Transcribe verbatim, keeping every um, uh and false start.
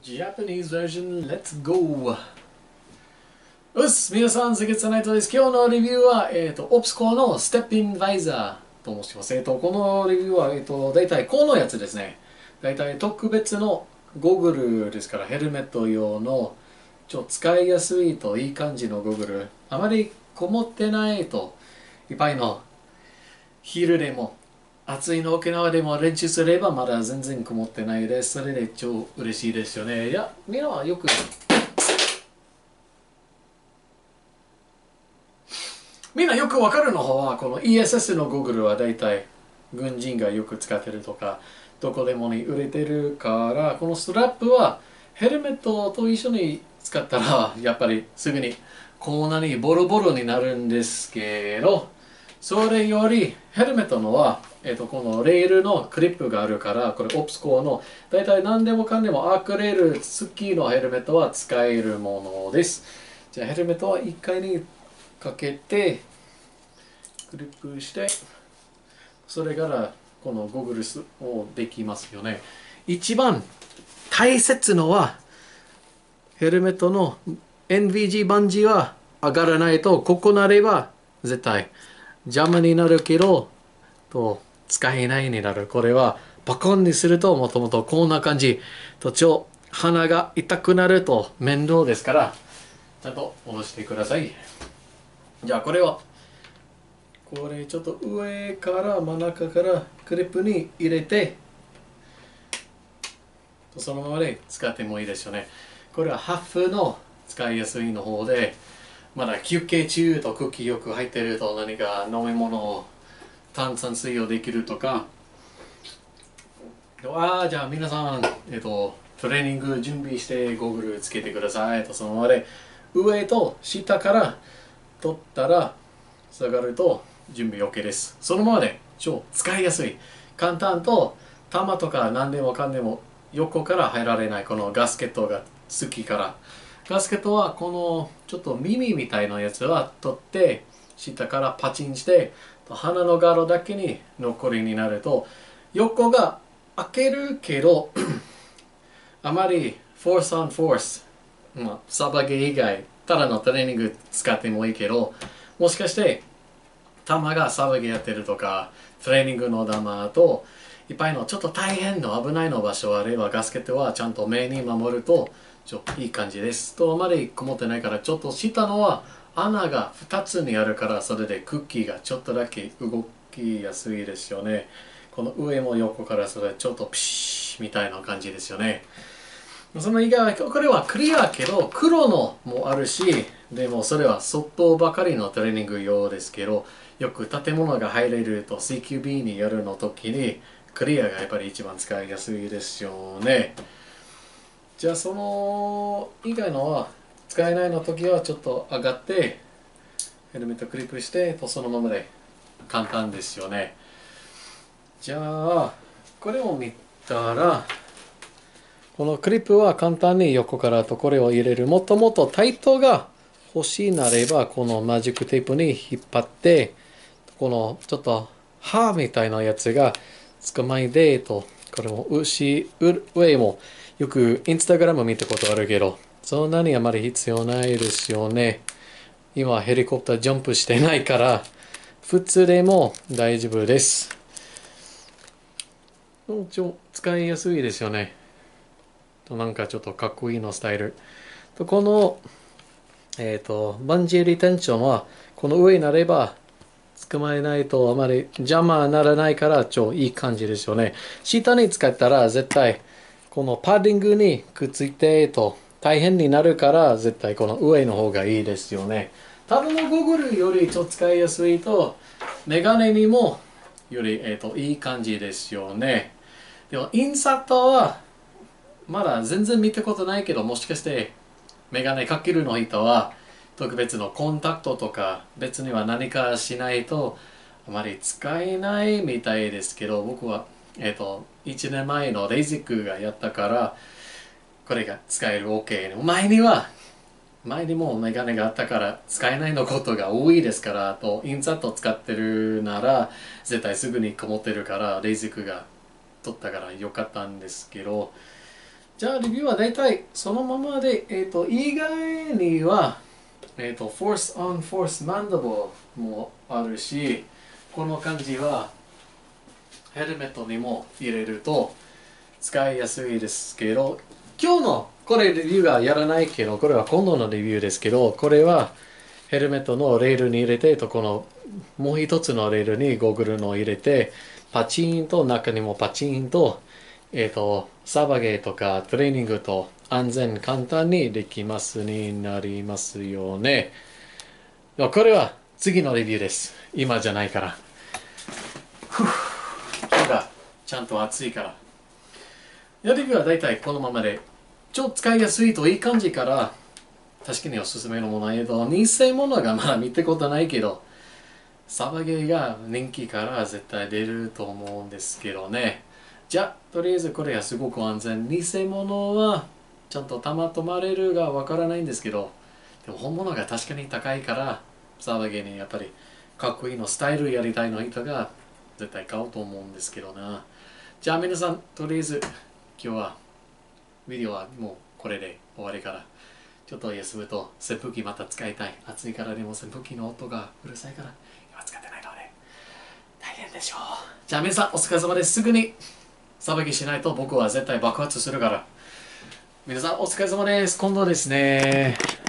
Japanese version, let's go! うっす、皆さん、関津ナイトです。今日のレビューは、えっと、オプスコアのステップインバイザーと申します。えっと、このレビューは、えっと、大体このやつですね。大体特別のゴーグルですから、ヘルメット用の、ちょ使いやすいといい感じのゴーグル。あまりこもってないと、いっぱいの昼でも、暑いの沖縄でも練習すればまだ全然曇ってないです。それで超嬉しいですよね。いや、みんなはよく、みんなよくわかるの方は、この イーエスエス のゴーグルは大体軍人がよく使ってるとか、どこでもに売れてるから、このストラップはヘルメットと一緒に使ったら、やっぱりすぐにこんなにボロボロになるんですけど、それよりヘルメットのは、えっと、このレールのクリップがあるから、これオプスコアの大体何でもかんでもアクリル付きのヘルメットは使えるものです。じゃあヘルメットはいっかいにかけてクリップして、それからこのゴーグルスをできますよね。一番大切のはヘルメットの エヌブイジー バンジーは上がらないと、ここなれば絶対邪魔になるけどと使えないになる。これはパコンにするともともとこんな感じと超鼻が痛くなると面倒ですから、ちゃんと下ろしてください。じゃあこれはこれちょっと上から真ん中からクリップに入れて、そのままで使ってもいいですよね。これはハーフの使いやすいの方で、まだ休憩中と空気よく入ってると何か飲み物を炭酸水をできるとか、ああじゃあ皆さん、えっと、トレーニング準備してゴーグルつけてくださいと、そのままで上と下から取ったら下がると準備 OK です。そのままで超使いやすい、簡単と、玉とか何でもかんでも横から入られないこのガスケットが好きから、ガスケットはこのちょっと耳みたいなやつは取って下からパチンして鼻のガロだけに残りになると、横が開けるけどあまりフォースオンフォース、まあ、サバゲー以外ただのトレーニング使ってもいいけど、もしかして玉がサバゲーやってるとかトレーニングの玉といっぱいのちょっと大変の危ないの場所あれば、ガスケットはちゃんと目に守るとちょいい感じです。とあまり曇ってないから、ちょっと下のは穴がふたつにあるから、それでクッキーがちょっとだけ動きやすいですよね。この上も横からそれちょっとピシッみたいな感じですよね。その以外はこれはクリアけど黒のもあるし、でもそれは外ばかりのトレーニング用ですけど、よく建物が入れると シーキュービー にやるの時にクリアがやっぱり一番使いやすいですよね。じゃあその以外のは使えないの時はちょっと上がってヘルメットクリップしてと、そのままで簡単ですよね。じゃあこれを見たら、このクリップは簡単に横からとこれを入れる。もともとタイトが欲しいなればこのマジックテープに引っ張って、このちょっと歯みたいなやつが捕まえてと、これも牛上もよくインスタグラム見たことあるけど、そんなにあまり必要ないですよね。今ヘリコプタージャンプしてないから普通でも大丈夫です。使いやすいですよね。となんかちょっとかっこいいのスタイルと、このえっとバンジーリテンションはこの上になれば捕まえないとあまり邪魔にならないから超いい感じですよね。下に使ったら絶対このパッディングにくっついてと大変になるから、絶対この上の方がいいですよね。ただのゴーグルよりちょっと使いやすいとメガネにもより、えー、といい感じですよね。でもインサートはまだ全然見たことないけど、もしかしてメガネかけるの人は特別のコンタクトとか別には何かしないとあまり使えないみたいですけど、僕は、えー、といちねんまえのレージックがやったからこれが使える OK。 前には前にもメガネがあったから使えないのことが多いですから、あとインサート使ってるなら絶対すぐに曇ってるからレージックが取ったからよかったんですけど、 じゃあレビューは大体そのままで、えっ、と、以外には、えっ、と、Force on Force Mandible もあるし、この感じはヘルメットにも入れると使いやすいですけど、今日のこれレビューがやらないけど、これは今度のレビューですけど、これはヘルメットのレールに入れて、とこのもう一つのレールにゴーグルの入れて、パチンと中にもパチンと、えっ、と、サバゲーとかトレーニングと安全簡単にできますになりますよね。これは次のレビューです。今じゃないから。今日がちゃんと暑いから。レビューはだいたいこのままで、ちょっと使いやすいといい感じから、確かにおすすめのものえど、偽物がまだ見たことないけど、サバゲーが人気から絶対出ると思うんですけどね。じゃあ、とりあえずこれはすごく安全。偽物はちゃんと弾止まれるがわからないんですけど、でも本物が確かに高いから、サバゲーにやっぱりかっこいいのスタイルやりたいの人が絶対買うと思うんですけどな。じゃあ皆さん、とりあえず今日はビデオはもうこれで終わりから。ちょっと休むと扇風機また使いたい。暑いからでも扇風機の音がうるさいから今使ってないので大変でしょう。じゃあ皆さんお疲れ様です。すぐにサバゲーしないと僕は絶対爆発するから。皆さんお疲れ様です。今度ですね。